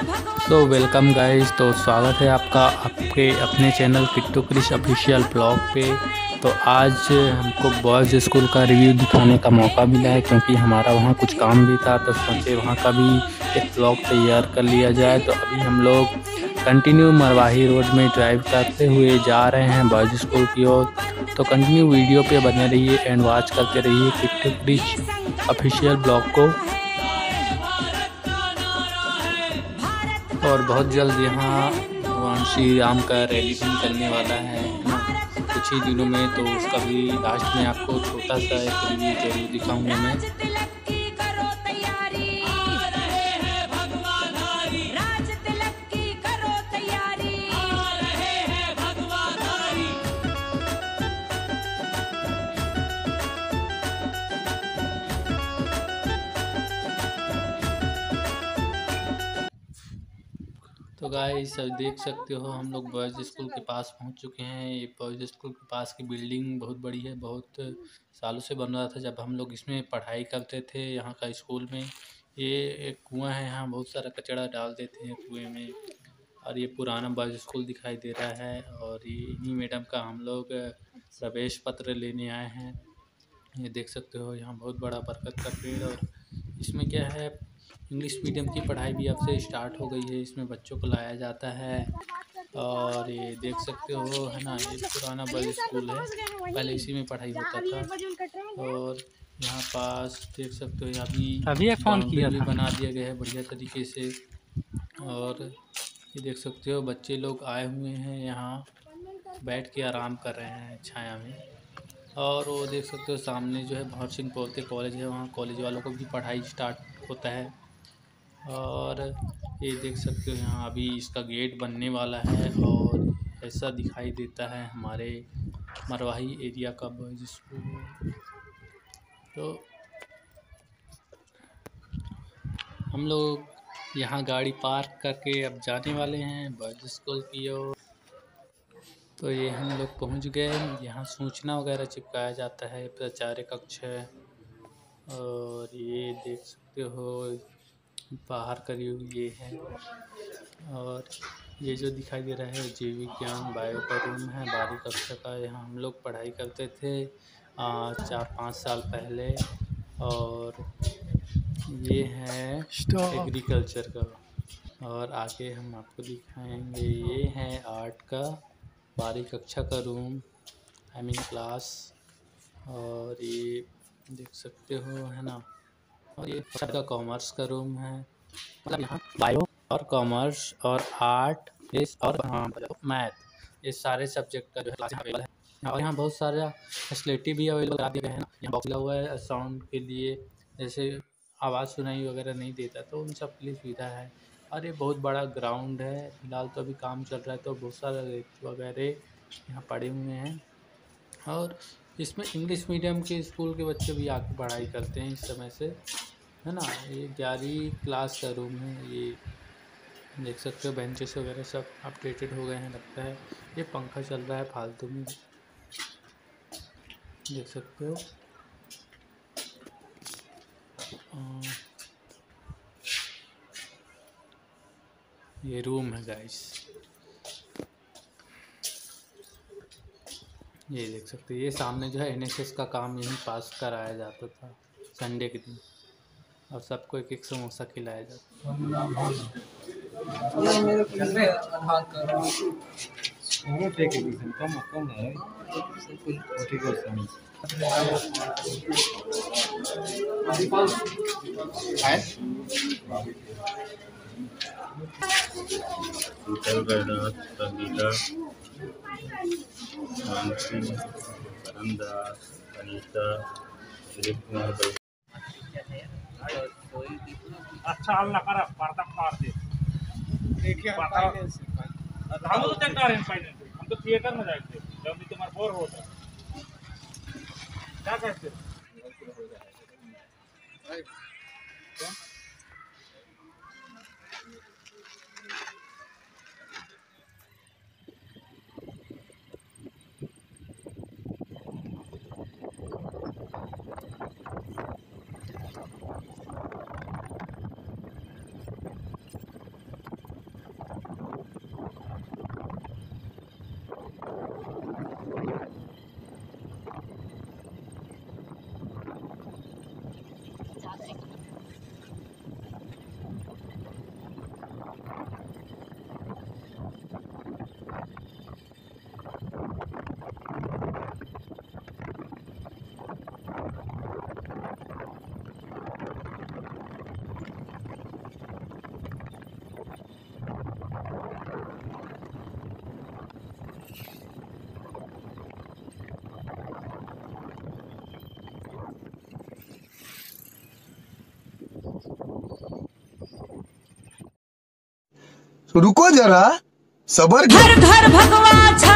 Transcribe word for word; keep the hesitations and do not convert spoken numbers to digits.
तो welcome guys. तो स्वागत है आपका आपके अपने channel Kittu Krish official blog पे। तो आज हमको बॉयज़ स्कूल का रिव्यू दिखाने का मौका मिला है, क्योंकि हमारा वहाँ कुछ काम भी था, तो सोचे वहाँ का भी एक ब्लॉग तैयार कर लिया जाए। तो अभी हम लोग कंटिन्यू मरवाही रोड में ड्राइव करते हुए जा रहे हैं बॉयज़ स्कूल की ओर। तो कंटिन्यू वीडियो पे बने रहिए एंड वॉच करते रहिए किट्टू क्रिश ऑफिशियल ब्लॉग को। और बहुत जल्द यहाँ भगवान श्री राम का रैली भी निकलने वाला है ना, कुछ ही दिनों में। तो उसका भी लास्ट में आपको छोटा सा एक रिव्यू जरूर दिखाऊंगा मैं। तो गाइस अब देख सकते हो हम लोग बॉयज़ स्कूल के पास पहुंच चुके हैं। ये बॉयज़ स्कूल के पास की बिल्डिंग बहुत बड़ी है, बहुत सालों से बन रहा था जब हम लोग इसमें पढ़ाई करते थे यहाँ का स्कूल में। ये एक कुआं है, यहाँ बहुत सारा कचरा डाल देते हैं कुएं में। और ये पुराना बॉयज़ स्कूल दिखाई दे रहा है, और ये इन्हीं मैडम का हम लोग प्रवेश पत्र लेने आए हैं। ये देख सकते हो यहाँ बहुत बड़ा बरगद का पेड़। और इसमें क्या है, इंग्लिश मीडियम की पढ़ाई भी अब से स्टार्ट हो गई है, इसमें बच्चों को लाया जाता है। और ये देख सकते हो है ना, ये पुराना बॉयज़ स्कूल है, पहले इसी में पढ़ाई होता था। और यहाँ पास देख सकते हो यहाँ भी अभी फोन किया भी था। बना दिया गया है बढ़िया तरीके से। और ये देख सकते हो बच्चे लोग आए हुए हैं, यहाँ बैठ के आराम कर रहे हैं छाया में। और वो देख सकते हो सामने जो है भंवर सिंह पोते कॉलेज है, वहाँ कॉलेज वालों को भी पढ़ाई स्टार्ट होता है। और ये देख सकते हो यहाँ अभी इसका गेट बनने वाला है, और ऐसा दिखाई देता है हमारे मरवाही एरिया का बॉयज़ स्कूल। तो हम लोग यहाँ गाड़ी पार्क करके अब जाने वाले हैं बॉयज़ स्कूल की ओर। तो ये हम लोग पहुँच गए। यहाँ सूचना वगैरह चिपकाया जाता है, प्राचार्य कक्ष है। और ये देख सकते हो बाहर का व्यू ये है। और ये जो दिखाई दे रहा है जीव विज्ञान बायो का रूम है, बारहवीं कक्षा का। यहाँ हम लोग पढ़ाई करते थे आ, चार पाँच साल पहले। और ये है एग्रीकल्चर का। और आगे हम आपको दिखाएंगे, ये है आर्ट का बारहवीं कक्षा का रूम, आई मीन क्लास। और ये देख सकते हो है ना, और ये का कॉमर्स का रूम है, मतलब यहाँ बायो और कॉमर्स और आर्ट इस और मैथ ये सारे सब्जेक्ट का जो है क्लास अवेलेबल है। और यहाँ बहुत सारा फैसिलिटी भी अवेलेबल करा दिया गया है ना। यहाँ बॉक्स लगा हुआ है साउंड के लिए, जैसे आवाज़ सुनाई वगैरह नहीं देता तो उन सब के लिए सुविधा है। और ये बहुत बड़ा ग्राउंड है, फिलहाल तो अभी काम चल रहा है, तो बहुत सारा रेत वगैरह यहाँ पड़े हुए हैं। और इसमें इंग्लिश मीडियम के स्कूल के बच्चे भी आके पढ़ाई करते हैं इस समय से, है ना। ये ग्यारहवीं क्लास का रूम है, ये देख सकते हो बेंचेस वगैरह सब अपडेटेड हो गए हैं लगता है। ये पंखा चल रहा है फालतू में, देख सकते हो। ये रूम है गाइस, ये देख सकते हो। ये सामने जो है एनएसएस का काम यहीं पास कराया जाता था संडे के दिन, और सबको एक एक समोसा खिलाया जाता था। अच्छा अल्लाह करा पर्दा मार दे। देखिए हम तो देखना है फाइनल, हम तो थिएटर में जाएंगे जब भी तुम्हारा बोर होता क्या कहते हो। रुको जरा, सबर घर घर भगवा